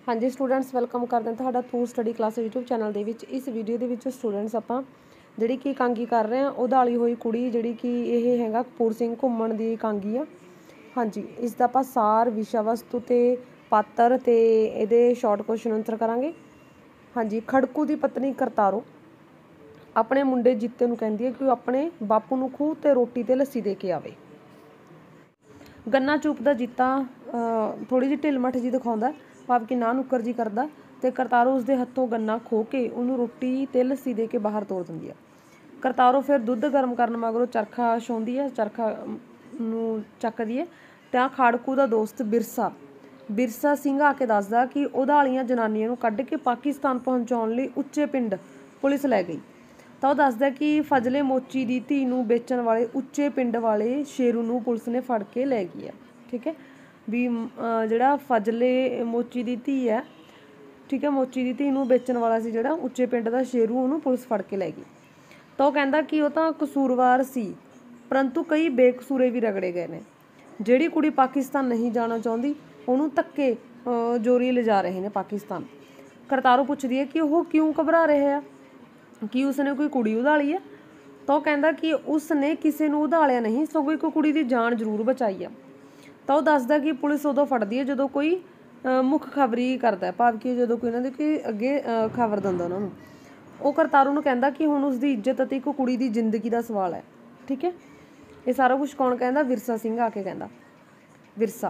हाँ जी students welcome करते हैं तुहाडा through study class YouTube channel दे विच। इस वीडियो दे विच स्टूडेंट्स आपां जिहड़ी कि कांगी कर रहे हैं उधाली हुई कुड़ी जिहड़ी कि ये हैगा कपूर सिंह घुम्मण दी कांगी आ। हाँ जी इसदा आपां सार विषय वस्तु ते पात्र ते इहदे शॉर्ट क्वेश्चन आंसर करांगे। हाँ जी खड़कू दी पत्नी करतारो अपने मुंडे जीते नूं कहंदी है कि अपने बापू नूं खूह ते रोटी ते लस्सी दे के आवे। गन्ना चूपदा जीता थोड़ी जी ढिलमठ जी दिखाउंदा भाव कि ना नुक्कर जी करदा ते करतारो उसदे हत्थों गन्ना खो के उन्होंने रोटी ते लस्सी दे के बाहर तोड़ दिंदी है। करतारो फिर दुੱਧ गर्म करन मगरों चरखा छाउंदी है, चरखा नूं चकदी है तां खाड़कू दा दोस्त बिरसा सिंह आके दसदा कि उधालियां जनानियां नूं कढ के पाकिस्तान पहुंचाउण लई उच्चे पिंड पुलिस लै गई। ਤਾਂ ਉਹ ਦੱਸਦਾ कि फजले मोची ਦੀ ਧੀ ਨੂੰ ਵੇਚਣ ਵਾਲੇ ਉੱਚੇ ਪਿੰਡ ਵਾਲੇ ਸ਼ੇਰੂ ਨੂੰ ਪੁਲਿਸ ਨੇ ਫੜ ਕੇ ਲੈ ਗਈ ਹੈ। ਠੀਕ ਹੈ ਵੀ ਜਿਹੜਾ ਫਜਲੇ ਮੋਚੀ ਦੀ ਧੀ ਹੈ, ਠੀਕ ਹੈ, ਮੋਚੀ ਦੀ ਧੀ ਨੂੰ ਵੇਚਣ ਵਾਲਾ ਸੀ ਜਿਹੜਾ ਉੱਚੇ ਪਿੰਡ ਦਾ ਸ਼ੇਰੂ, ਉਹਨੂੰ ਪੁਲਿਸ ਫੜ ਕੇ ਲੈ ਗਈ। ਤਾਂ ਉਹ ਕਹਿੰਦਾ ਕਿ ਉਹ ਤਾਂ ਕਸੂਰਵਾਰ ਸੀ ਪਰੰਤੂ ਕਈ ਬੇਕਸੂਰੇ ਵੀ ਰਗੜੇ ਗਏ ਨੇ। ਜਿਹੜੀ ਕੁੜੀ ਪਾਕਿਸਤਾਨ ਨਹੀਂ ਜਾਣਾ ਚਾਹੁੰਦੀ ਉਹਨੂੰ ਧੱਕੇ ਜੋਰੀ ਲਿਜਾ ਰਹੇ ਨੇ ਪਾਕਿਸਤਾਨ। ਕਰਤਾਰੋ ਪੁੱਛਦੀ ਹੈ ਕਿ ਉਹ ਕਿਉਂ ਘਬਰਾ ਰਹੇ ਆ, कि उसने कोई कुड़ी उधाली है। तो कहता कि उसने किसी को उधालिया नहीं सगों एक कुड़ी की जान जरूर बचाई है। तो वह दसदा कि पुलिस उदों फड़दी है जो कोई मुख खबरी करता है भाव कि जो कोई उन्होंने कि अगे खबर दिंदा उन्होंने। वो करतारू नूं कहंदा कि हुण उसकी इज्जत अते एक कुड़ी की जिंदगी का सवाल है। ठीक है ये सारा कुछ कौन कहता? विरसा सिंह आके कहता। विरसा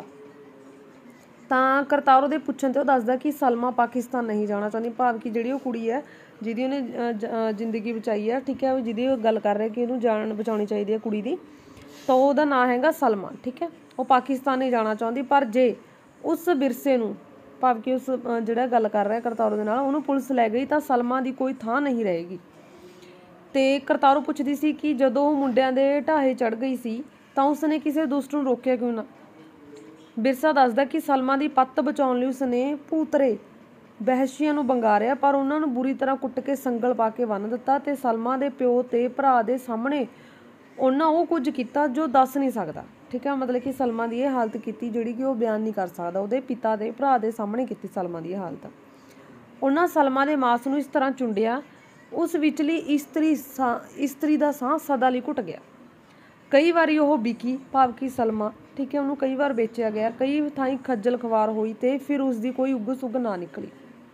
ਤਾਂ ਕਰਤਾਰੋ ਦੇ ਪੁੱਛਣ ਤੇ ਉਹ ਦੱਸਦਾ ਕਿ ਸਲਮਾ ਪਾਕਿਸਤਾਨ ਨਹੀਂ ਜਾਣਾ ਚਾਹੁੰਦੀ ਭਾਵ ਕਿ ਜਿਹੜੀ ਉਹ ਕੁੜੀ ਹੈ ਜਿਹਦੀ ਉਹਨੇ ਜ਼ਿੰਦਗੀ ਬਚਾਈ ਹੈ, ਠੀਕ ਹੈ, ਜਿਹਦੀ ਉਹ ਗੱਲ ਕਰ ਰਿਹਾ ਕਿ ਉਹਨੂੰ ਜਾਨ ਬਚਾਉਣੀ ਚਾਹੀਦੀ ਹੈ ਕੁੜੀ ਦੀ, ਤਾਂ ਉਹਦਾ ਨਾਂ ਹੈਗਾ ਸਲਮਾ। ਠੀਕ ਹੈ ਉਹ ਪਾਕਿਸਤਾਨ ਨਹੀਂ ਜਾਣਾ ਚਾਹੁੰਦੀ ਪਰ ਜੇ ਉਸ ਵਿਰਸੇ ਨੂੰ ਭਾਵ ਕਿ ਉਸ ਜਿਹੜਾ ਗੱਲ ਕਰ ਰਿਹਾ ਕਰਤਾਰੋ ਦੇ ਨਾਲ ਉਹਨੂੰ ਪੁਲਿਸ ਲੈ ਗਈ ਤਾਂ ਸਲਮਾ ਦੀ ਕੋਈ ਥਾਂ ਨਹੀਂ ਰਹੇਗੀ। ਤੇ ਕਰਤਾਰੋ ਪੁੱਛਦੀ ਸੀ ਕਿ ਜਦੋਂ ਉਹ ਮੁੰਡਿਆਂ ਦੇ ਢਾਹੇ ਚੜ ਗਈ ਸੀ ਤਾਂ ਉਸਨੇ ਕਿਸੇ ਦੁਸ਼ਟ ਨੂੰ ਰੋਕਿਆ ਕਿਉਂ ਨਾ। बिरसा दसदा कि सलमा की पत्त बचाने लई उसने भूतरे बहशियां नूं बंगारिया पर उन्होंने बुरी तरह कुट के संगल पा के बन दिता ते सलमा के प्यो ते भरा दे सामने उन्हां वो कुछ किया जो दस नहीं सकता। ठीक है मतलब कि सलमा की यह हालत की जिहड़ी कि वह बयान नहीं कर सकता, उहदे पिता के भरा के सामने की सलमा की यह हालत। उन्हां सलमा के मांस नूं इस तरह चुंडिया उस विचली इस्त्री का साह सदा लई घुट गया। कई बारी वह बिकी भाव कि सलमा, ठीक है, उन्होंने कई बार बेचा गया, कई थाई खज्जल खवार हुई तो फिर उसकी कोई उग सुग ना निकली।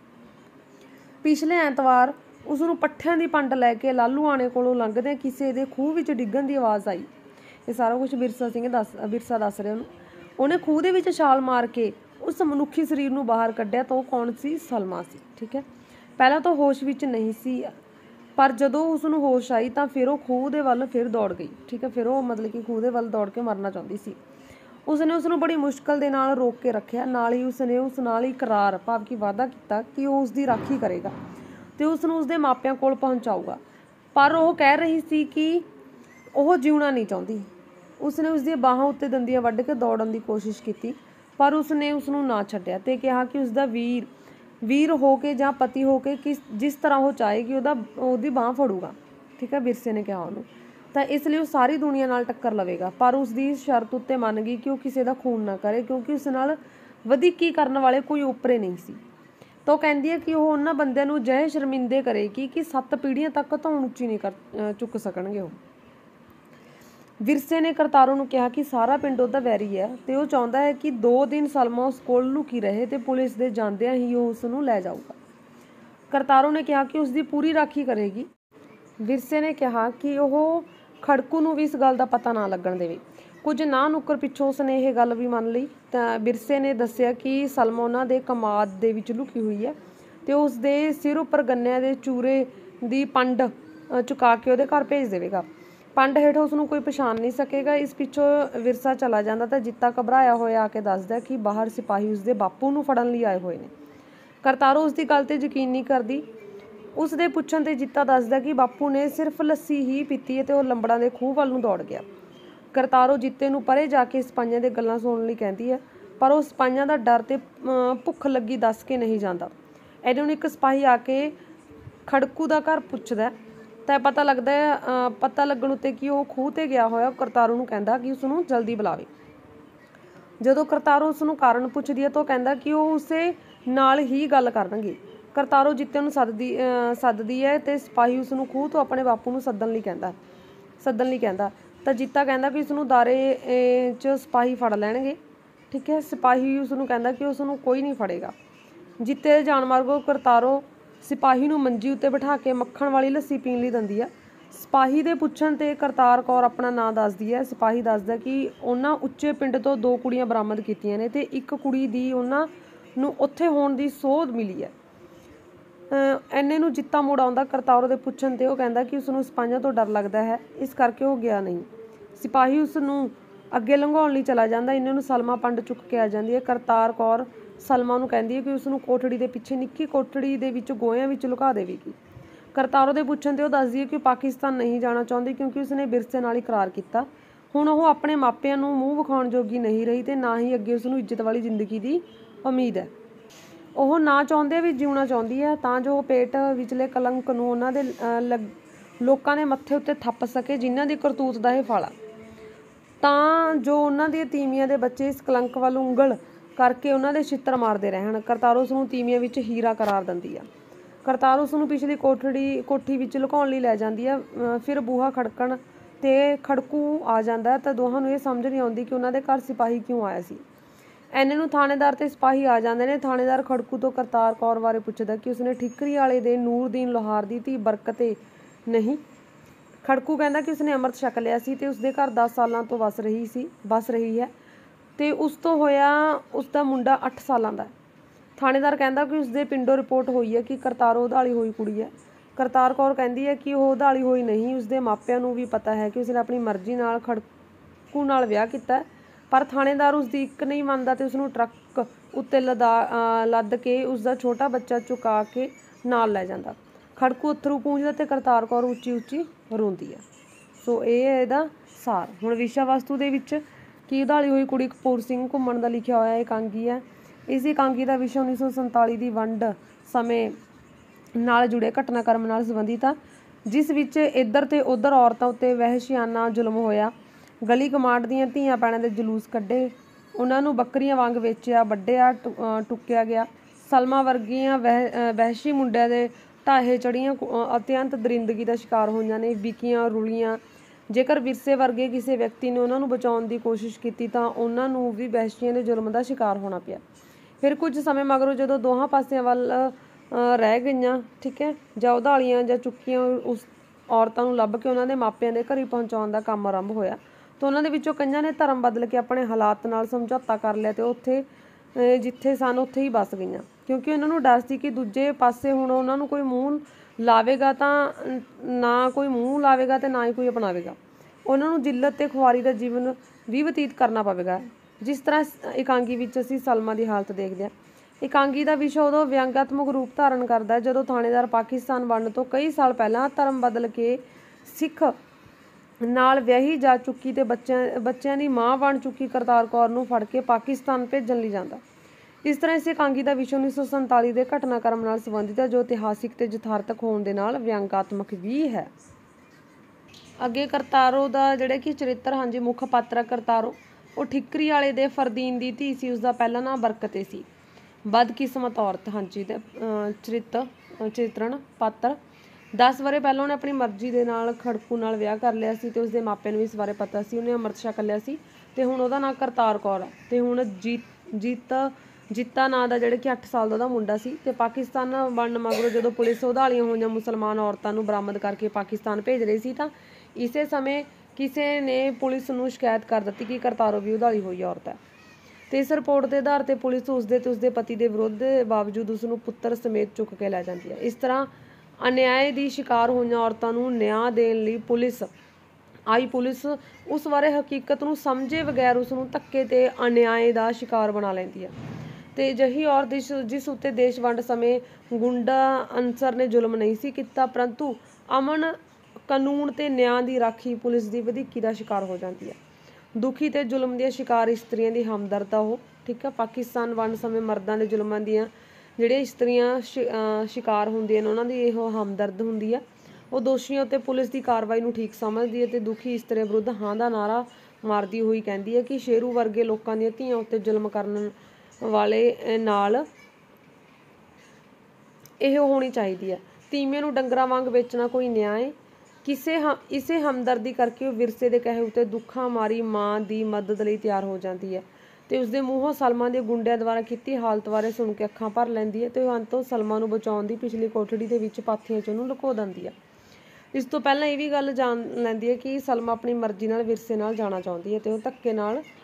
पिछले ऐतवार उसनूं पट्ठियां की पंड लैके लालू आने कोलों लंघदे किसी के खूह विच डिग्गण की आवाज़ आई। ये सारा कुछ विरसा दस रहे उन्होंने। उन्हें खूह दे विच छाल मार के उस मनुखी शरीर नूं बाहर कढ़िया तो कौन सी? सलमा सी। ठीक है पहला तो होश विच नहीं सी पर जदों उसनूं होश आई तो फिर वो खूह दे वल फिर दौड़ गई। ठीक है फिर वो मतलब कि खूह दे वल दौड़ के मरना चाहती सी। उसने उसनूं बड़ी मुश्किल दे नाल रोक के रखिया, नाल ही उसने उस नाल इकरार भाव कि वादा किया कि वो उसकी राखी करेगा तो उसनूं उसदे मापिਆਂ कोल पहुँचाऊगा। पर वह कह रही सी कि वह जीउणा नहीं चाहती। उसने उसदी बाहां उत्ते दंदियां वड्ढ के दौड़न की कोशिश की पर उसने उसनूं ना छड्डिया ते कहा कि उसका वीर हो के जां पति हो के जिस तरह वो चाहेगी ਉਹਦੀ ਬਾਂਹ फड़ूगा। ठीक है विरसे ने कहा ਉਹਨੂੰ ਤਾਂ ਇਸ ਲਈ ਉਹ ਸਾਰੀ ਦੁਨੀਆ ਨਾਲ ਟੱਕਰ ਲਵੇਗਾ ਪਰ ਉਸਦੀ ਸ਼ਰਤ ਉੱਤੇ ਮੰਨ ਗਈ ਕਿ ਉਹ ਕਿਸੇ ਦਾ ਖੂਨ ਨਾ ਕਰੇ ਕਿਉਂਕਿ ਉਸ ਨਾਲ ਵਧੀਕੀ ਕਰਨ ਵਾਲੇ ਕੋਈ ਓਪਰੇ ਨਹੀਂ ਸੀ। ਤਾਂ ਉਹ ਕਹਿੰਦੀ ਹੈ ਕਿ ਉਹ ਉਹਨਾਂ ਬੰਦਿਆਂ ਨੂੰ ਅਜਿਹੇ ਸ਼ਰਮਿੰਦੇ ਕਰੇਗੀ ਕਿ 7 ਪੀੜ੍ਹੀਆਂ ਤੱਕ ਧੌਣ ਉੱਚੀ ਨਹੀਂ ਚੁੱਕ ਸਕਣਗੇ ਉਹ। ਵਿਰਸੇ ਨੇ ਕਰਤਾਰੋ ਨੂੰ ਕਿਹਾ ਕਿ ਸਾਰਾ ਪਿੰਡ ਉਹਦਾ ਵੈਰੀ ਹੈ ਤੇ ਉਹ ਚਾਹੁੰਦਾ ਹੈ ਕਿ 2 ਦਿਨ ਸਲਮਾ ਉਸ ਕੋਲ ਲੁਕੀ ਰਹੇ ਤੇ ਪੁਲਿਸ ਦੇ ਜਾਂਦਿਆਂ ਹੀ ਉਹ ਉਸ ਨੂੰ ਲੈ ਜਾਊਗਾ। ਕਰਤਾਰੋ ਨੇ ਕਿਹਾ ਕਿ ਉਸਦੀ ਪੂਰੀ ਰਾਖੀ ਕਰੇਗੀ। ਵਿਰਸੇ ਨੇ ਕਿਹਾ ਕਿ ਉਹ ਖੜਕੂ ਨੂੰ ਵੀ ਇਸ ਗੱਲ ਦਾ ਪਤਾ ਨਾ ਲੱਗਣ ਦੇਵੇ। ਕੁਝ ਨਾ ਨੁੱਕਰ ਪਿੱਛੋਂ ਉਸਨੇ ਇਹ ਗੱਲ ਵੀ ਮੰਨ ਲਈ ਤਾਂ ਵਿਰਸੇ ਨੇ ਦੱਸਿਆ ਕਿ ਸਲਮਾ ਉਹਨਾਂ ਦੇ ਕਮਾਦ ਦੇ ਵਿੱਚ ਲੁਕੀ ਹੋਈ ਹੈ ਤੇ ਉਸ ਦੇ ਸਿਰ ਉੱਪਰ ਗੰਨਿਆਂ ਦੇ ਚੂਰੇ ਦੀ ਪੰਡ ਚੁਕਾ ਕੇ ਉਹਦੇ ਘਰ ਭੇਜ ਦੇਵੇਗਾ। ਪੰਡ ਹੇਠੋਂ ਉਸਨੂੰ ਕੋਈ ਪਛਾਣ ਨਹੀਂ ਸਕੇਗਾ। ਇਸ ਪਿੱਛੋਂ ਵਿਰਸਾ ਚਲਾ ਜਾਂਦਾ ਤਾਂ ਜਿੱਤਾ ਘਬਰਾਇਆ ਹੋਇਆ ਆ ਕੇ ਦੱਸਦਾ ਕਿ ਬਾਹਰ ਸਿਪਾਹੀ ਉਸਦੇ ਬਾਪੂ ਨੂੰ ਫੜਨ ਲਈ ਆਏ ਹੋਏ ਨੇ। ਕਰਤਾਰੋ ਉਸਦੀ ਗੱਲ ਤੇ ਯਕੀਨ ਨਹੀਂ ਕਰਦੀ। उसदे पुछण ते जित्ता दसदा कि बापू ने सिर्फ लस्सी ही पीती है तो वह लंबड़ा के खूह वाल नूं दौड़ गया। करतारो जित्ते नूं परे जाके सिपाहियां दे गल्लां सुणन लई कहती है पर वह सिपाहियां दा डर ते भुख लगी दस के नहीं जाता। इहनूं एक सिपाही आके खड़कू दा घर पुछदा तां पता लगदा है पता लगण उत्ते कि वह खूह ते गया होया। करतारो नूं कहंदा कि उसनूं जल्दी बुलावे। ਜਦੋਂ ਕਰਤਾਰੋ ਉਸ ਨੂੰ ਕਾਰਨ ਪੁੱਛਦੀ ਹੈ ਤਾਂ ਉਹ ਕਹਿੰਦਾ ਕਿ ਉਹ ਉਸੇ ਨਾਲ ਹੀ ਗੱਲ ਕਰਨਗੇ। ਕਰਤਾਰੋ ਜੀਤੇ ਨੂੰ ਸੱਦਦੀ ਹੈ ਤੇ ਸਿਪਾਹੀ ਉਸ ਨੂੰ ਖੂਹ ਤੋਂ ਆਪਣੇ ਬਾਪੂ ਨੂੰ ਸੱਦਣ ਲਈ ਕਹਿੰਦਾ ਤਾਂ ਜੀਤਾ ਕਹਿੰਦਾ ਕਿ ਉਸ ਨੂੰ ਦਾਰੇ 'ਚ ਸਿਪਾਹੀ ਫੜ ਲੈਣਗੇ। ਠੀਕ ਹੈ, ਸਿਪਾਹੀ ਉਸ ਨੂੰ ਕਹਿੰਦਾ ਕਿ ਉਸ ਨੂੰ ਕੋਈ ਨਹੀਂ ਫੜੇਗਾ। ਜੀਤੇ ਦੇ ਜਾਣ ਮਗਰੋਂ ਕਰਤਾਰੋ ਸਿਪਾਹੀ ਨੂੰ ਮੰਜੀ ਉੱਤੇ ਬਿਠਾ ਕੇ ਮੱਖਣ ਵਾਲੀ ਲੱਸੀ ਪੀਣ ਲਈ ਦਿੰਦੀ ਆ। ਸਿਪਾਹੀ ਦੇ ਪੁੱਛਣ ਤੇ ਕਰਤਾਰ ਕੌਰ ਆਪਣਾ ਨਾਂ ਦੱਸਦੀ ਹੈ। ਸਿਪਾਹੀ ਦੱਸਦਾ ਕਿ ਉਹਨਾਂ ਉੱਚੇ ਪਿੰਡ ਤੋਂ 2 ਕੁੜੀਆਂ ਬਰਾਮਦ ਕੀਤੀਆਂ ਨੇ ਤੇ ਇੱਕ ਕੁੜੀ ਦੀ ਉਹਨਾਂ ਨੂੰ ਉੱਥੇ ਹੋਣ ਦੀ ਸੋਧ ਮਿਲੀ ਹੈ। ਐਨੇ ਨੂੰ ਜੀਤਾ ਮੁੜ ਆਉਂਦਾ। ਕਰਤਾਰੋ ਦੇ ਪੁੱਛਣ ਤੇ ਉਹ ਕਹਿੰਦਾ ਕਿ ਉਸ ਨੂੰ ਸਿਪਾਹੀਆਂ ਤੋਂ ਡਰ ਲੱਗਦਾ ਹੈ, ਇਸ ਕਰਕੇ ਉਹ ਗਿਆ ਨਹੀਂ। ਸਿਪਾਹੀ ਉਸ ਨੂੰ ਅੱਗੇ ਲੰਘਾਉਣ ਲਈ ਚਲਾ ਜਾਂਦਾ। ਇਹਨਾਂ ਨੂੰ ਸਲਮਾ ਪੰਡ ਚੁੱਕ ਕੇ ਆ ਜਾਂਦੀ ਹੈ। ਕਰਤਾਰ ਕੌਰ ਸਲਮਾ ਨੂੰ ਕਹਿੰਦੀ ਹੈ ਕਿ ਉਸ ਨੂੰ ਕੋਠੜੀ ਦੇ ਪਿੱਛੇ ਨਿੱਕੀ ਕੋਠੜੀ ਦੇ ਵਿੱਚ ਗੋਹਿਆਂ ਵਿੱਚ ਲੁਕਾ ਦੇਵੇਗੀ। ਕਰਤਾਰੋ ਦੇ ਪੁੱਛਣ ਤੇ ਉਹ ਦੱਸਦੀ ਹੈ ਕਿ ਪਾਕਿਸਤਾਨ ਨਹੀਂ ਜਾਣਾ ਚਾਹੁੰਦੀ ਕਿਉਂਕਿ ਉਸਨੇ ਵਿਰਸੇ ਨਾਲ ਇਕਰਾਰ ਕੀਤਾ। ਹੁਣ ਉਹ ਆਪਣੇ ਮਾਪਿਆਂ ਨੂੰ ਮੂੰਹ ਵਿਖਾਉਣ ਜੋਗੀ ਨਹੀਂ ਰਹੀ ਤੇ ਨਾ ਹੀ ਅੱਗੇ ਉਸ ਨੂੰ ਇੱਜ਼ਤ ਵਾਲੀ ਜ਼ਿੰਦਗੀ ਦੀ ਉਮੀਦ ਹੈ। ਉਹ ਨਾ ਚਾਹੁੰਦੇ ਵੀ ਜਿਉਣਾ ਚਾਹੁੰਦੀ ਹੈ ਤਾਂ ਜੋ ਉਹ ਪੇਟ ਵਿਚਲੇ ਕਲੰਕ ਨੂੰ ਉਹਨਾਂ ਦੇ ਲੋਕਾਂ ਦੇ ਮੱਥੇ ਉੱਤੇ ਥੱਪ ਸਕੇ ਜਿਨ੍ਹਾਂ ਦੀ ਕਰਤੂਤ ਦਾ ਇਹ ਫਲ ਆ, ਤਾਂ ਜੋ ਉਹਨਾਂ ਦੀਆਂ ਤੀਵੀਆਂ ਦੇ ਬੱਚੇ ਇਸ ਕਲੰਕ ਵੱਲ ਉਂਗਲ ਕਰਕੇ ਉਹਨਾਂ ਦੇ ਛਿੱਤਰ ਮਾਰਦੇ ਰਹਿਣ। ਕਰਤਾਰੋ ਉਸ ਨੂੰ ਤੀਵੀਆਂ ਵਿੱਚ ਹੀਰਾ ਕਰਾਰ ਦਿੰਦੀ ਆ। ਕਰਤਾਰੋ ਉਸ ਨੂੰ ਪਿਛਲੀ ਕੋਠੀ ਵਿੱਚ ਲੁਕਾਉਣ ਲਈ ਲੈ ਜਾਂਦੀ ਆ। ਫਿਰ ਬੂਹਾ ਖੜਕਣ ਤੇ ਖੜਕੂ ਆ ਜਾਂਦਾ ਤਾਂ ਦੋਹਾਂ ਨੂੰ ਇਹ ਸਮਝ ਨਹੀਂ ਆਉਂਦੀ ਕਿ ਉਹਨਾਂ ਦੇ ਘਰ ਸਿਪਾਹੀ ਕਿਉਂ ਆਇਆ ਸੀ। ਐਨੇ ਨੂੰ ਥਾਣੇਦਾਰ ਤੇ ਸਿਪਾਹੀ ਆ ਜਾਂਦੇ ਨੇ। ਥਾਣੇਦਾਰ ਖੜਕੂ ਤੋਂ ਕਰਤਾਰ ਕੌਰ ਬਾਰੇ ਪੁੱਛਦਾ ਕਿ ਉਸਨੇ ਠੀਕਰੀ ਵਾਲੇ ਦੇ ਨੂਰਦੀਨ ਲੋਹਾਰ ਦੀ ਧੀ ਬਰਕਤੇ ਨਹੀਂ। ਖੜਕੂ ਕਹਿੰਦਾ ਕਿ ਉਸਨੇ ਅੰਮ੍ਰਿਤ ਛਕ ਲਿਆ ਸੀ ਤੇ ਉਸਦੇ ਘਰ 10 ਸਾਲਾਂ ਤੋਂ ਵਸ ਰਹੀ ਹੈ ਤੇ ਉਸ ਤੋਂ ਹੋਇਆ ਉਸਦਾ ਮੁੰਡਾ 8 ਸਾਲਾਂ ਦਾ। ਥਾਣੇਦਾਰ ਕਹਿੰਦਾ ਕਿ ਉਸਦੇ ਪਿੰਡੋਂ ਰਿਪੋਰਟ ਹੋਈ ਹੈ ਕਿ ਕਰਤਾਰੋ ਉਧਾਲੀ ਹੋਈ ਕੁੜੀ ਹੈ। ਕਰਤਾਰ ਕੌਰ ਕਹਿੰਦੀ ਹੈ ਕਿ ਉਹ ਉਧਾਲੀ ਹੋਈ ਨਹੀਂ, ਉਸਦੇ ਮਾਪਿਆਂ ਨੂੰ ਵੀ ਪਤਾ ਹੈ ਕਿ ਉਸਨੇ ਆਪਣੀ ਮਰਜ਼ੀ ਨਾਲ ਖੜਕੂ ਨਾਲ ਵਿਆਹ ਕੀਤਾ, ਪਰ ਥਾਣੇਦਾਰ ਉਸਦੀ ਇੱਕ ਨਹੀਂ ਮੰਨਦਾ ਤੇ ਉਸਨੂੰ ਟਰੱਕ ਉੱਤੇ ਲੱਦ ਕੇ ਉਸਦਾ ਛੋਟਾ ਬੱਚਾ ਚੁਕਾ ਕੇ ਨਾਲ ਲੈ ਜਾਂਦਾ। ਖੜਕੂ ਅੱਥਰੂ ਪੂੰਝਦਾ ਤੇ ਕਰਤਾਰ ਕੌਰ ਉੱਚੀ ਉੱਚੀ ਰੋਂਦੀ ਹੈ। ਸੋ ਇਹ ਹੈ ਇਹਦਾ ਸਾਰ। ਹੁਣ ਵਿਸ਼ਾ ਵਸਤੂ ਦੇ ਵਿੱਚ ਕਿ ਉਧਾਲੀ ਹੋਈ ਕੁੜੀ ਕਪੂਰ ਸਿੰਘ ਘੁੰਮਣ ਦਾ ਲਿਖਿਆ ਹੋਇਆ ਇਕਾਂਗੀ ਹੈ। ਇਸ ਇਕਾਂਗੀ ਦਾ ਵਿਸ਼ਾ 1947 ਦੀ ਵੰਡ ਸਮੇਂ ਨਾਲ ਜੁੜੇ ਘਟਨਾਕ੍ਰਮ ਨਾਲ ਸੰਬੰਧਿਤ ਆ, ਜਿਸ ਵਿੱਚ ਇੱਧਰ ਤੇ ਉੱਧਰ ਔਰਤਾਂ ਉੱਤੇ ਵਹਿਸ਼ਿਆਨਾ ਜ਼ੁਲਮ ਹੋਇਆ। ਗਲੀ ਕਮਾਂਡ ਦੀਆਂ ਧੀਆਂ ਭੈਣਾਂ ਦੇ ਜਲੂਸ ਕੱਢੇ, ਉਹਨਾਂ ਨੂੰ ਬੱਕਰੀਆਂ ਵਾਂਗ ਵੇਚਿਆ, ਵੱਢਿਆ, ਟੁੱਕਿਆ ਗਿਆ। ਸਲਮਾ ਵਰਗੀਆਂ ਵਹਿਸ਼ੀ ਮੁੰਡਿਆਂ ਦੇ ਢਾਹੇ ਚੜ੍ਹੀਆਂ ਅਤਿਅੰਤ ਦਰਿੰਦਗੀ ਦਾ ਸ਼ਿਕਾਰ ਹੋਈਆਂ ਨੇ, ਵਿਕੀਆਂ ਰੁਲੀਆਂ। ਜੇਕਰ ਵਿਰਸੇ ਵਰਗੇ ਕਿਸੇ ਵਿਅਕਤੀ ਨੇ ਉਹਨਾਂ ਨੂੰ ਬਚਾਉਣ ਦੀ ਕੋਸ਼ਿਸ਼ ਕੀਤੀ ਤਾਂ ਉਹਨਾਂ ਨੂੰ ਵੀ ਵਹਿਸ਼ੀਆਂ ਦੇ ਜ਼ੁਲਮ ਦਾ ਸ਼ਿਕਾਰ ਹੋਣਾ ਪਿਆ। ਫਿਰ ਕੁਝ ਸਮੇਂ ਮਗਰੋਂ ਜਦੋਂ ਦੋਹਾਂ ਪਾਸਿਆਂ ਵੱਲ ਰਹਿ ਗਈਆਂ, ਠੀਕ ਹੈ, ਜਾਂ ਉਧਾਲੀਆਂ ਜਾਂ ਚੁੱਕੀਆਂ ਉਸ ਔਰਤਾਂ ਨੂੰ ਲੱਭ ਕੇ ਉਹਨਾਂ ਦੇ ਮਾਪਿਆਂ ਦੇ ਘਰੀ ਪਹੁੰਚਾਉਣ ਦਾ ਕੰਮ ਆਰੰਭ ਹੋਇਆ ਤਾਂ ਉਹਨਾਂ ਦੇ ਵਿੱਚੋਂ ਕਈਆਂ ਨੇ ਧਰਮ ਬਦਲ ਕੇ ਆਪਣੇ ਹਾਲਾਤ ਨਾਲ ਸਮਝੌਤਾ ਕਰ ਲਿਆ ਤੇ ਉੱਥੇ ਜਿੱਥੇ ਸਨ ਉੱਥੇ ਹੀ ਵੱਸ ਗਈਆਂ, ਕਿਉਂਕਿ ਉਹਨਾਂ ਨੂੰ ਡਰ ਸੀ ਕਿ ਦੂਜੇ ਪਾਸੇ ਹੁਣ ਉਹਨਾਂ ਨੂੰ ਕੋਈ ਮੂੰਹ ਲਾਵੇਗਾ ਤੇ ਨਾ ਹੀ ਕੋਈ ਅਪਣਾਵੇਗਾ। ਉਹਨਾਂ ਨੂੰ ਜਿੱਲਤ ਤੇ ਖੁਆਰੀ ਦਾ ਜੀਵਨ ਵੀ ਬਤੀਤ ਕਰਨਾ ਪਵੇਗਾ। ਜਿਸ ਤਰ੍ਹਾਂ ਇਕਾਂਗੀ ਵਿੱਚ ਅਸੀਂ ਸਲਮਾ ਦੀ ਹਾਲਤ ਦੇਖਦੇ ਹਾਂ। ਇਕਾਂਗੀ ਦਾ ਵਿਸ਼ਾ ਉਦੋਂ ਵਿਅੰਗਾਤਮਕ ਰੂਪ ਧਾਰਨ ਕਰਦਾ ਜਦੋਂ ਥਾਣੇਦਾਰ ਪਾਕਿਸਤਾਨ ਵੰਡ ਤੋਂ ਕਈ ਸਾਲ ਪਹਿਲਾਂ ਧਰਮ ਬਦਲ ਕੇ ਸਿੱਖ ਨਾਲ ਵਿਆਹੀ ਜਾ ਚੁੱਕੀ ਤੇ ਬੱਚਿਆਂ ਦੀ ਮਾਂ ਬਣ ਚੁੱਕੀ ਕਰਤਾਰ ਕੌਰ ਨੂੰ ਫੜ ਕੇ ਪਾਕਿਸਤਾਨ ਭੇਜਣ ਲਈ ਜਾਂਦਾ। ਇਸ ਤਰ੍ਹਾਂ ਇਸ ਇਕਾਂਗੀ ਦਾ ਵਿਸ਼ਾ 1947 ਦੇ ਘਟਨਾਕ੍ਰਮ ਨਾਲ ਸੰਬੰਧਿਤ ਹੈ, ਜੋ ਇਤਿਹਾਸਿਕ ਤੇ ਯਥਾਰਥਕ ਹੋਣ ਦੇ ਨਾਲ ਵਿਅੰਗਾਤਮਕ ਵੀ ਹੈ। ਅੱਗੇ ਕਰਤਾਰੋ ਦਾ ਜਿਹੜਾ ਕਿ ਚਰਿੱਤਰ, ਹਾਂਜੀ, ਮੁੱਖ ਪਾਤਰ ਕਰਤਾਰੋ, ਉਹ ਠੀਕਰੀ ਵਾਲੇ ਦੇ ਫਰਦੀਨ ਦੀ ਧੀ ਸੀ। ਉਸਦਾ ਪਹਿਲਾ ਨਾਮ ਬਰਕਤੇ ਸੀ। ਬਦਕਿਸਮਤ ਔਰਤ, ਹਾਂਜੀ, ਚਰਿੱਤਰਨ ਪਾਤਰ। 10 ਵਰ੍ਹੇ ਪਹਿਲਾਂ ਉਹਨੇ ਆਪਣੀ ਮਰਜ਼ੀ ਦੇ ਨਾਲ ਖੜਕੂ ਨਾਲ ਵਿਆਹ ਕਰ ਲਿਆ ਸੀ ਤੇ ਉਸਦੇ ਮਾਪਿਆਂ ਨੂੰ ਇਸ ਬਾਰੇ ਪਤਾ ਸੀ। ਉਹਨੇ ਅੰਮ੍ਰਿਤ ਛਕ ਲਿਆ ਸੀ ਤੇ ਹੁਣ ਉਹਦਾ ਨਾਂ ਕਰਤਾਰ ਕੌਰ ਆ ਤੇ ਹੁਣ ਜੀਤਾ ਨਾਂ ਦਾ ਜਿਹੜਾ ਕਿ 8 ਸਾਲ ਦਾ ਉਹਦਾ ਮੁੰਡਾ ਸੀ। ਤੇ ਪਾਕਿਸਤਾਨ ਵੰਡ ਮਗਰੋਂ ਜਦੋਂ ਪੁਲਿਸ ਉਧਾਲੀਆਂ ਹੋਈਆਂ ਮੁਸਲਮਾਨ ਔਰਤਾਂ ਨੂੰ ਬਰਾਮਦ ਕਰਕੇ ਪਾਕਿਸਤਾਨ ਭੇਜ ਰਹੀ ਸੀ ਤਾਂ ਇਸੇ ਸਮੇਂ ਕਿਸੇ ਨੇ ਪੁਲਿਸ ਨੂੰ ਸ਼ਿਕਾਇਤ ਕਰ ਦਿੱਤੀ ਕਿ ਕਰਤਾਰੋ ਵੀ ਉਧਾਲੀ ਹੋਈ ਔਰਤ ਹੈ ਤੇ ਇਸ ਰਿਪੋਰਟ ਦੇ ਆਧਾਰ ਤੇ ਪੁਲਿਸ ਉਸਦੇ ਤੇ ਉਸਦੇ ਪਤੀ ਦੇ ਵਿਰੋਧ ਦੇ ਬਾਵਜੂਦ ਉਸਨੂੰ ਪੁੱਤਰ ਸਮੇਤ ਚੁੱਕ ਕੇ ਲੈ ਜਾਂਦੀ ਹੈ। ਇਸ ਤਰ੍ਹਾਂ ਅਨਿਆਏ ਦੀ ਸ਼ਿਕਾਰ ਹੋਈਆਂ ਔਰਤਾਂ ਨੂੰ ਨਿਆਂ ਦੇਣ ਲਈ ਪੁਲਿਸ ਉਸ ਬਾਰੇ ਹਕੀਕਤ ਨੂੰ ਸਮਝੇ ਬਗੈਰ ਉਸਨੂੰ ਧੱਕੇ ਤੇ ਅਨਿਆਏ ਦਾ ਸ਼ਿਕਾਰ ਬਣਾ ਲੈਂਦੀ ਹੈ ਤੇ ਅਜਿਹੀ ਔਰਤ ਜਿਸ ਉੱਤੇ ਦੇਸ਼ ਵੰਡ ਸਮੇਂ ਗੁੰਡਾ ਅਨਸਰ ਨੇ ਜ਼ੁਲਮ ਨਹੀਂ ਸੀ ਕੀਤਾ, ਪਰੰਤੂ ਅਮਨ ਕਾਨੂੰਨ ਤੇ ਨਿਆਂ ਦੀ ਰਾਖੀ ਪੁਲਿਸ ਦੀ ਵਧੀਕੀ ਦਾ ਸ਼ਿਕਾਰ ਹੋ ਜਾਂਦੀ ਹੈ। ਦੁਖੀ ਤੇ ਜ਼ੁਲਮ ਦੀਆਂ ਸ਼ਿਕਾਰ ਇਸਤਰੀਆਂ ਦੀ ਹਮਦਰਦ ਆ ਉਹ, ਠੀਕ ਹੈ। ਪਾਕਿਸਤਾਨ ਵੰਡ ਸਮੇਂ ਮਰਦਾਂ ਦੇ ਜ਼ੁਲਮਾਂ ਦੀਆਂ ਜਿਹੜੀਆਂ ਇਸਤਰੀਆਂ ਸ਼ਿਕਾਰ ਹੁੰਦੀਆਂ ਨੇ ਉਹਨਾਂ ਦੀ ਇਹੋ ਹਮਦਰਦ ਹੁੰਦੀ ਆ। ਉਹ ਦੋਸ਼ੀਆਂ ਉੱਤੇ ਪੁਲਿਸ ਦੀ ਕਾਰਵਾਈ ਨੂੰ ਠੀਕ ਸਮਝਦੀ ਹੈ ਤੇ ਦੁਖੀ ਇਸਤਰੀਆਂ ਵਿਰੁੱਧ ਹਾਂ ਦਾ ਨਾਰਾ ਮਾਰਦੀ ਹੋਈ ਕਹਿੰਦੀ ਹੈ ਕਿ ਸ਼ੇਰੂ ਵਰਗੇ ਲੋਕਾਂ ਦੀਆਂ ਧੀਆਂ ਉੱਤੇ ਜ਼ੁਲਮ ਕਰਨ ਵਾਲੇ ਨਾਲ ਇਹ ਹੋਣੀ ਚਾਹੀਦੀ ਹੈ। ਤੀਵੀਆਂ ਨੂੰ ਡੰਗਰਾਂ ਵਾਂਗ ਵੇਚਣਾ ਕੋਈ ਨਿਆਂ ਹੈ? ਇਸੇ ਹਮਦਰਦੀ ਕਰਕੇ ਉਹ ਵਿਰਸੇ ਦੇ ਕਹੇ ਉੱਤੇ ਦੁੱਖਾਂ ਮਾਰੀ ਮਾਂ ਦੀ ਮਦਦ ਲਈ ਤਿਆਰ ਹੋ ਜਾਂਦੀ ਹੈ ਤੇ ਉਸਦੇ ਮੂੰਹੋਂ ਸਲਮਾ ਦੇ ਗੁੰਡਿਆਂ ਦੁਆਰਾ ਕੀਤੀ ਹਾਲਤ ਬਾਰੇ ਸੁਣ ਕੇ ਅੱਖਾਂ ਭਰ ਲੈਂਦੀ ਹੈ ਤੇ ਉਹ ਅੰਤੋਂ ਸਲਮਾ ਨੂੰ ਬਚਾਉਣ ਦੀ ਪਿਛਲੀ ਕੋਠੜੀ ਦੇ ਵਿੱਚ ਪਾਥੀਆਂ 'ਚ ਉਹਨੂੰ ਲੁਕੋ ਦਿੰਦੀ ਹੈ। ਇਸ ਤੋਂ ਪਹਿਲਾਂ ਇਹ ਵੀ ਗੱਲ ਜਾਣ ਲੈਂਦੀ ਹੈ ਕਿ ਸਲਮਾ ਆਪਣੀ ਮਰਜ਼ੀ ਨਾਲ ਵਿਰਸੇ ਨਾਲ ਜਾਣਾ ਚਾਹੁੰਦੀ ਹੈ ਤੇ ਉਹ ਧੱਕੇ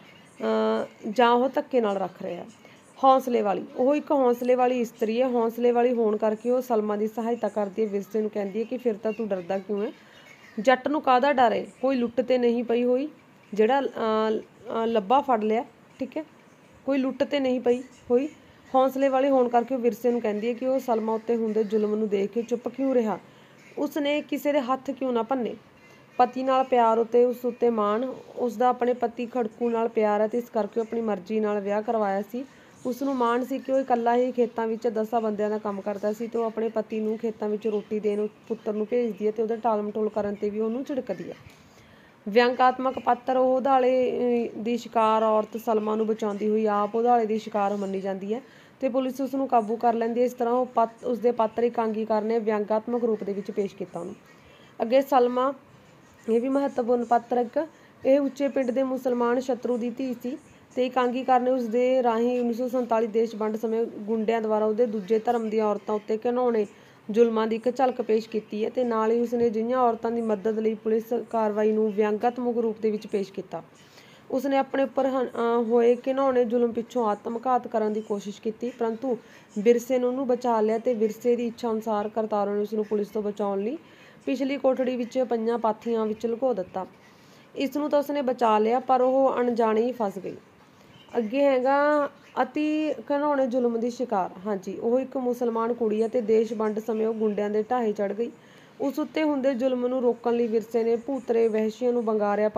ਨਾਲ ਰੱਖ ਰਿਹਾ। ਹੌਸਲੇ ਵਾਲੀ, ਉਹ ਇੱਕ ਹੌਸਲੇ ਵਾਲੀ ਇਸਤਰੀ ਹੈ। ਹੌਸਲੇ ਵਾਲੀ ਹੋਣ ਕਰਕੇ ਉਹ ਸਲਮਾ ਦੀ ਸਹਾਇਤਾ ਕਰਦੀ ਹੈ। ਵਿਰਸੇ ਨੂੰ ਕਹਿੰਦੀ ਹੈ ਕਿ ਫਿਰ ਤਾਂ ਤੂੰ ਡਰਦਾ ਕਿਉਂ ਹੈ? ਜੱਟ ਨੂੰ ਕਾਹਦਾ ਡਰ ਹੈ? ਕੋਈ ਲੁੱਟ ਤੇ ਨਹੀਂ ਪਈ ਹੋਈ ਜਿਹੜਾ ਲੱਭਾ ਫੜ ਲਿਆ, ਠੀਕ ਹੈ, ਕੋਈ ਲੁੱਟ ਤੇ ਨਹੀਂ ਪਈ ਹੋਈ। ਹੌਸਲੇ ਵਾਲੀ ਹੋਣ ਕਰਕੇ ਉਹ ਵਿਰਸੇ ਨੂੰ ਕਹਿੰਦੀ ਹੈ ਕਿ ਉਹ ਸਲਮਾ ਉੱਤੇ ਹੁੰਦੇ ਜ਼ੁਲਮ ਨੂੰ ਦੇਖ ਕੇ ਚੁੱਪ ਕਿਉਂ ਰਿਹਾ? ਉਸਨੇ ਕਿਸੇ ਦੇ ਹੱਥ ਕਿਉਂ ਨਾ ਭੰਨੇ? ਪਤੀ ਨਾਲ ਪਿਆਰ ਉੱਤੇ ਉਸ ਉੱਤੇ ਮਾਣ, ਉਸਦਾ ਆਪਣੇ ਪਤੀ ਖੜਕੂ ਨਾਲ ਪਿਆਰ ਹੈ ਤੇ ਇਸ ਕਰਕੇ ਉਹ ਆਪਣੀ ਮਰਜ਼ੀ ਨਾਲ ਵਿਆਹ ਕਰਵਾਇਆ ਸੀ। ਉਸਨੂੰ ਮਾਣ ਸੀ ਕਿ ਉਹ ਇਕੱਲਾ ਹੀ ਖੇਤਾਂ ਵਿੱਚ 10 ਬੰਦਿਆਂ ਦਾ ਕੰਮ ਕਰਦਾ ਸੀ ਤੇ ਉਹ ਆਪਣੇ ਪਤੀ ਨੂੰ ਖੇਤਾਂ ਵਿੱਚ ਰੋਟੀ ਦੇਣ ਪੁੱਤਰ ਨੂੰ ਭੇਜਦੀ ਹੈ ਤੇ ਉਹਦਾ ਟਾਲ ਮਟੋਲ ਕਰਨ ਤੇ ਵੀ ਉਹਨੂੰ ਝਿੜਕਦੀ ਹੈ। ਵਿਅੰਗਾਤਮਕ ਪਾਤਰ, ਉਹ ਉਧਾਲੇ ਦੀ ਸ਼ਿਕਾਰ ਔਰਤ ਸਲਮਾ ਨੂੰ ਬਚਾਉਂਦੀ ਹੋਈ ਆਪ ਉਧਾਲੇ ਦੀ ਸ਼ਿਕਾਰ ਮੰਨੀ ਜਾਂਦੀ ਹੈ ਤੇ ਪੁਲਿਸ ਉਸਨੂੰ ਕਾਬੂ ਕਰ ਲੈਂਦੀ ਹੈ। ਇਸ ਤਰ੍ਹਾਂ ਉਸਦੇ ਪਾਤਰ ਇਕਾਂਗੀਕਾਰ ਨੇ ਵਿਅੰਗਾਤਮਕ ਰੂਪ ਦੇ ਵਿੱਚ ਪੇਸ਼ ਕੀਤਾ ਉਹਨੂੰ। ਅੱਗੇ ਸਲਮਾ, ਇਹ ਵੀ ਮਹੱਤਵਪੂਰਨ ਪਾਤਰ ਇੱਕ, ਇਹ ਉੱਚੇ ਪਿੰਡ ਦੇ ਮੁਸਲਮਾਨ ਸ਼ਤਰੂ ਦੀ ਧੀ ਸੀ ਤੇ ਇਕਾਂਗੀਕਾਰ ਨੇ ਉਸਦੇ ਰਾਹੀਂ 1947 ਦੇਸ਼ ਵੰਡ ਸਮੇਂ ਗੁੰਡਿਆਂ ਦੁਆਰਾ ਉਹਦੇ ਦੂਜੇ ਧਰਮ ਦੀਆਂ ਔਰਤਾਂ ਉੱਤੇ ਘਿਨਾਉਣੇ ਜ਼ੁਲਮਾਂ ਦੀ ਇੱਕ ਝਲਕ ਪੇਸ਼ ਕੀਤੀ ਹੈ ਤੇ ਨਾਲ ਹੀ ਉਸਨੇ ਅਜਿਹੀਆਂ ਔਰਤਾਂ ਦੀ ਮਦਦ ਲਈ ਪੁਲਿਸ ਕਾਰਵਾਈ ਨੂੰ ਵਿਅੰਗਾਤਮਕ ਰੂਪ ਦੇ ਵਿੱਚ ਪੇਸ਼ ਕੀਤਾ। ਉਸਨੇ ਆਪਣੇ ਉੱਪਰ ਹੋਏ ਘਿਨਾਉਣੇ ਜ਼ੁਲਮ ਪਿੱਛੋਂ ਆਤਮਘਾਤ ਕਰਨ ਦੀ ਕੋਸ਼ਿਸ਼ ਕੀਤੀ, ਪਰੰਤੂ ਵਿਰਸੇ ਨੇ ਉਹਨੂੰ ਬਚਾ ਲਿਆ ਤੇ ਵਿਰਸੇ ਦੀ ਇੱਛਾ ਅਨੁਸਾਰ ਕਰਤਾਰੋ ਨੇ ਉਸਨੂੰ ਪੁਲਿਸ ਤੋਂ ਬਚਾਉਣ ਲਈ ਪਿਛਲੀ ਕੋਠੜੀ ਵਿੱਚ ਪਈਆਂ ਪਾਥੀਆਂ ਵਿੱਚ ਲੁਕੋ ਦਿੱਤਾ। ਇਸ ਨੂੰ ਤਾਂ ਉਸਨੇ ਬਚਾ ਲਿਆ ਪਰ ਉਹ ਅਣਜਾਣੇ ਹੀ ਫਸ ਗਈ। ਅੱਗੇ ਹੈਗਾ ਅਤੀ ਘਿਨਾਉਣੇ ਜ਼ੁਲਮ ਦੀ ਸ਼ਿਕਾਰ। ਹਾਂਜੀ, ਉਹ ਇੱਕ ਮੁਸਲਮਾਨ ਕੁੜੀ ਹੈ ਤੇ ਦੇਸ਼ ਵੰਡ ਸਮੇਂ ਉਹ ਗੁੰਡਿਆਂ ਦੇ ਢਾਹੇ ਚੜ੍ਹ ਗਈ। ਉਸ ਉੱਤੇ ਹੁੰਦੇ ਜ਼ੁਲਮ ਨੂੰ ਰੋਕਣ ਲਈ ਵਿਰਸੇ ਨੇ ਭੂਤਰੇ ਵਹਿਸ਼ੀਆਂ ਨੂੰ ਵੰਗਾਰਿਆ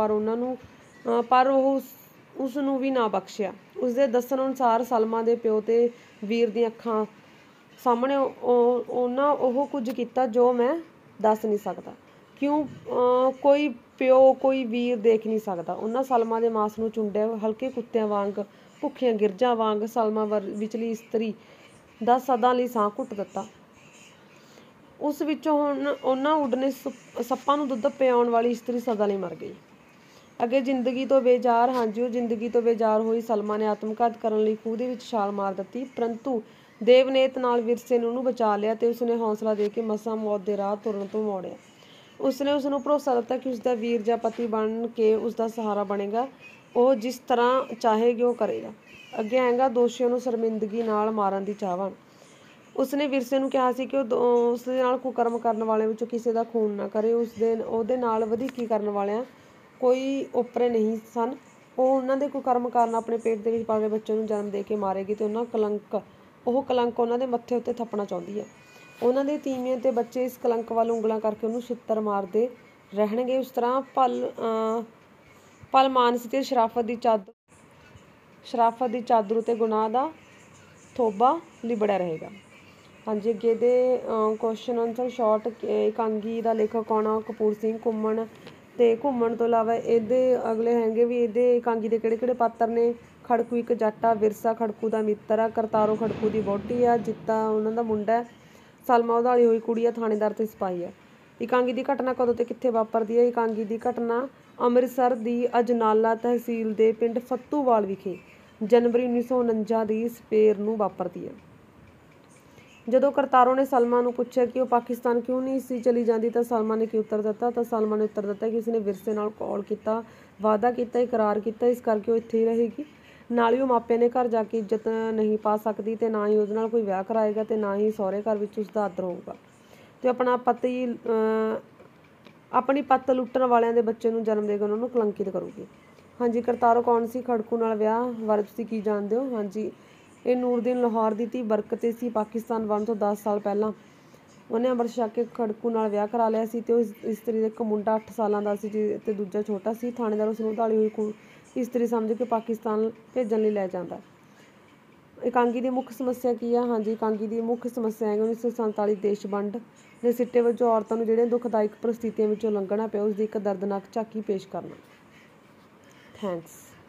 ਪਰ ਉਹ ਉਸ ਨੂੰ ਵੀ ਨਾ ਬਖਸ਼ਿਆ। ਉਸਦੇ ਦੱਸਣ ਅਨੁਸਾਰ ਸਲਮਾ ਦੇ ਪਿਓ ਤੇ ਵੀਰ ਦੀਆਂ ਅੱਖਾਂ ਸਾਹਮਣੇ ਉਹਨਾਂ ਉਹ ਕੁਝ ਕੀਤਾ ਜੋ ਮੈਂ ਦੱਸ ਨਹੀਂ ਸਕਦਾ। ਕੋਈ ਪਿਓ ਕੋਈ ਵੀਰ ਦੇਖ ਨਹੀਂ ਸਕਦਾ। ਉਹਨਾਂ ਸਲਮਾ ਦੇ ਮਾਸ ਨੂੰ ਚੁੰਡਿਆ ਹਲਕੇ ਕੁੱਤਿਆਂ ਵਾਂਗ, ਭੁੱਖੀਆਂ ਗਿਰਜਾਂ ਵਾਂਗ ਸਲਮਾ ਵਿਚਲੀ ਇਸਤਰੀ ਦਾ ਸਦਾ ਲਈ ਸਾਹ ਘੁੱਟ ਦਿੱਤਾ। ਉਸ ਵਿੱਚੋਂ ਉਹਨਾਂ ਉੱਡਣੇ ਸੱਪਾਂ ਨੂੰ ਦੁੱਧ ਪਿਆਉਣ ਵਾਲੀ ਇਸਤਰੀ ਸਦਾ ਲਈ ਮਰ ਗਈ। ਅੱਗੇ ਜ਼ਿੰਦਗੀ ਤੋਂ ਬੇਜ਼ਾਰ। ਹਾਂਜੀ, ਉਹ ਜ਼ਿੰਦਗੀ ਤੋਂ ਬੇਜ਼ਾਰ ਹੋਈ ਸਲਮਾ ਨੇ ਆਤਮਘਾਤ ਕਰਨ ਲਈ ਖੂਹ ਦੇ ਵਿੱਚ ਛਾਲ ਮਾਰ ਦਿੱਤੀ, ਪਰੰਤੂ ਦੇਵਨੇਤ ਨਾਲ ਵਿਰਸੇ ਨੇ ਉਹਨੂੰ ਬਚਾ ਲਿਆ ਤੇ ਉਸਨੇ ਹੌਸਲਾ ਦੇ ਕੇ ਮਸਾਂ ਮੌਤ ਦੇ ਰਾਹ ਤੁਰਨ ਤੋਂ ਮੋੜਿਆ। ਉਸਨੇ ਉਸਨੂੰ ਭਰੋਸਾ ਦਿੱਤਾ ਕਿ ਉਸਦਾ ਵੀਰ ਜਾਂ ਪਤੀ ਬਣ ਕੇ ਉਸਦਾ ਸਹਾਰਾ ਬਣੇਗਾ, ਉਹ ਜਿਸ ਤਰ੍ਹਾਂ ਚਾਹੇਗੀ ਉਹ ਕਰੇਗਾ। ਅੱਗੇ ਆਏਗਾ ਦੋਸ਼ੀਆਂ ਨੂੰ ਸ਼ਰਮਿੰਦਗੀ ਨਾਲ ਮਾਰਨ ਦੀ ਚਾਹਵਾਨ। ਉਸਨੇ ਵਿਰਸੇ ਨੂੰ ਕਿਹਾ ਸੀ ਕਿ ਉਹ ਉਸਦੇ ਨਾਲ ਕੁਕਰਮ ਕਰਨ ਵਾਲਿਆਂ ਵਿੱਚੋਂ ਕਿਸੇ ਦਾ ਖੂਨ ਨਾ ਕਰੇ। ਉਹਦੇ ਨਾਲ ਵਧੀਕੀ ਕਰਨ ਵਾਲਿਆਂ ਕੋਈ ਓਪਰੇ ਨਹੀਂ ਸਨ। ਉਹ ਉਹਨਾਂ ਦੇ ਕੁਕਰਮ ਕਾਰਨ ਆਪਣੇ ਪੇਟ ਦੇ ਵਿੱਚ ਪਲੇ ਬੱਚੇ ਨੂੰ ਜਨਮ ਦੇ ਕੇ ਮਾਰੇਗੀ ਤੇ ਉਹ ਕਲੰਕ ਉਹਨਾਂ ਦੇ ਮੱਥੇ ਉੱਤੇ ਥੱਪਣਾ ਚਾਹੁੰਦੀ ਹੈ। ਉਹਨਾਂ ਦੇ ਤੀਵੀਆਂ ਤੇ ਬੱਚੇ ਇਸ ਕਲੰਕ ਵੱਲ ਉਂਗਲਾਂ ਕਰਕੇ ਉਹਨੂੰ ਛਿੱਤਰ ਮਾਰਦੇ ਰਹਿਣਗੇ। ਉਸ ਤਰ੍ਹਾਂ ਮਾਨਸੀ ਤੇ ਸ਼ਰਾਫਤ ਦੀ ਚਾਦਰ ਉੱਤੇ ਗੁਨਾਹ ਦਾ ਥੋਬਾ ਲਿਬੜਿਆ ਰਹੇਗਾ। ਹਾਂਜੀ, ਅੱਗੇ ਦੇ ਕੁਐਸਚਨ ਆਨਸਰ ਸ਼ਾਰਟ। ਇਕਾਂਗੀ ਦਾ ਲੇਖਕ ਕੌਣ ਆ? ਕਪੂਰ ਸਿੰਘ ਘੁੰਮਣ। ਤੇ ਘੁੰਮਣ ਤੋਂ ਇਲਾਵਾ ਇਹਦੇ ਅਗਲੇ ਹੈਗੇ ਵੀ ਇਹਦੇ ਇਕਾਂਗੀ ਦੇ ਕਿਹੜੇ ਕਿਹੜੇ ਪਾਤਰ ਨੇ? ਖੜਕੂ ਇੱਕ ਜੱਟ ਆ, ਵਿਰਸਾ ਖੜਕੂ ਦਾ ਮਿੱਤਰ ਆ, ਕਰਤਾਰੋ ਖੜਕੂ ਦੀ ਵਹੁਟੀ ਆ, ਜਿੱਤਾ ਉਹਨਾਂ ਦਾ ਮੁੰਡਾ ਹੈ, ਸਲਮਾ ਉਧਾਲੀ ਹੋਈ ਕੁੜੀ ਆ, ਥਾਣੇਦਾਰ ਤੇ ਸਿਪਾਹੀ ਆ। ਇਕਾਂਗੀ ਦੀ ਘਟਨਾ ਕਦੋਂ ਤੇ ਕਿੱਥੇ ਵਾਪਰਦੀ ਹੈ? ਇਕਾਂਗੀ ਦੀ ਘਟਨਾ ਅੰਮ੍ਰਿਤਸਰ ਦੀ ਅਜਨਾਲਾ ਤਹਿਸੀਲ ਦੇ ਪਿੰਡ ਫੱਤੂਵਾਲ ਵਿਖੇ ਜਨਵਰੀ 1949 ਦੀ ਸਵੇਰ ਨੂੰ ਵਾਪਰਦੀ ਹੈ। ਜਦੋਂ ਕਰਤਾਰੋ ਨੇ ਸਲਮਾ ਨੂੰ ਪੁੱਛਿਆ ਕਿ ਉਹ ਪਾਕਿਸਤਾਨ ਕਿਉਂ ਨਹੀਂ ਸੀ ਚਲੀ ਜਾਂਦੀ ਤਾਂ ਸਲਮਾ ਨੇ ਕੀ ਉੱਤਰ ਦਿੱਤਾ? ਤਾਂ ਸਲਮਾ ਨੇ ਉੱਤਰ ਦਿੱਤਾ ਕਿ ਉਸਨੇ ਵਿਰਸੇ ਨਾਲ ਕੌਲ ਕੀਤਾ, ਵਾਅਦਾ ਕੀਤਾ, ਇਕਰਾਰ ਕੀਤਾ, ਇਸ ਕਰਕੇ ਉਹ ਇੱਥੇ ਹੀ ਰਹੇਗੀ। ਨਾਲ ਹੀ ਉਹ ਮਾਪਿਆਂ ਦੇ ਘਰ ਜਾ ਕੇ ਇੱਜ਼ਤ ਨਹੀਂ ਪਾ ਸਕਦੀ ਤੇ ਨਾ ਹੀ ਉਹਦੇ ਨਾਲ ਕੋਈ ਵਿਆਹ ਕਰਾਏਗਾ ਤੇ ਨਾ ਹੀ ਸਹੁਰੇ ਘਰ ਵਿੱਚ ਉਸਦਾ ਆਦਰ ਹੋਊਗਾ ਤੇ ਆਪਣੀ ਪੱਤ ਲੁੱਟਣ ਵਾਲਿਆਂ ਦੇ ਬੱਚੇ ਨੂੰ ਜਨਮ ਦੇ ਕੇ ਉਹਨਾਂ ਨੂੰ ਕਲੰਕਿਤ ਕਰੂਗੀ। ਹਾਂਜੀ, ਕਰਤਾਰੋ ਕੌਣ ਸੀ? ਖੜਕੂ ਨਾਲ ਵਿਆਹ ਬਾਰੇ ਤੁਸੀਂ ਕੀ ਜਾਣਦੇ ਹੋ? ਹਾਂਜੀ, ਇਹ ਨੂਰਦੀਨ ਲਾਹੌਰ ਦੀ ਧੀ ਬਰਕਤ ਸੀ। ਪਾਕਿਸਤਾਨ ਵੰਡ ਤੋਂ 10 ਸਾਲ ਪਹਿਲਾਂ ਉਹਨੇ ਅੰਮ੍ਰਿਤ ਛਕ ਕੇ ਖੜਕੂ ਨਾਲ ਵਿਆਹ ਕਰਾ ਲਿਆ ਸੀ ਤੇ ਉਹ ਇਸਤਰੀ ਦਾ ਇੱਕ ਮੁੰਡਾ 8 ਸਾਲਾਂ ਦਾ ਸੀ ਤੇ ਦੂਜਾ ਛੋਟਾ ਸੀ। ਥਾਣੇਦਾਰ ਉਸਨੂੰ ਉਧਾਲੀ ਹੋਈ ਇਸਤਰੀ ਸਮਝ ਕੇ ਪਾਕਿਸਤਾਨ ਭੇਜਣ ਲਈ ਲੈ ਜਾਂਦਾ। ਇਕਾਂਗੀ ਦੀ ਮੁੱਖ ਸਮੱਸਿਆ ਕੀ ਆ? ਹਾਂਜੀ, ਇਕਾਂਗੀ ਦੀ ਮੁੱਖ ਸਮੱਸਿਆ ਹੈ 1947 ਦੇਸ਼ ਵੰਡ ਦੇ ਸਿੱਟੇ ਵਜੋਂ ਔਰਤਾਂ ਨੂੰ ਜਿਹੜੀਆਂ ਦੁਖਦਾਇਕ ਪਰਿਸਥਿਤੀਆਂ ਵਿੱਚੋਂ ਲੰਘਣਾ ਪਿਆ ਉਸਦੀ ਇੱਕ ਦਰਦਨਾਕ ਝਾਕੀ ਪੇਸ਼ ਕਰਨਾ। ਥੈਂਕਸ।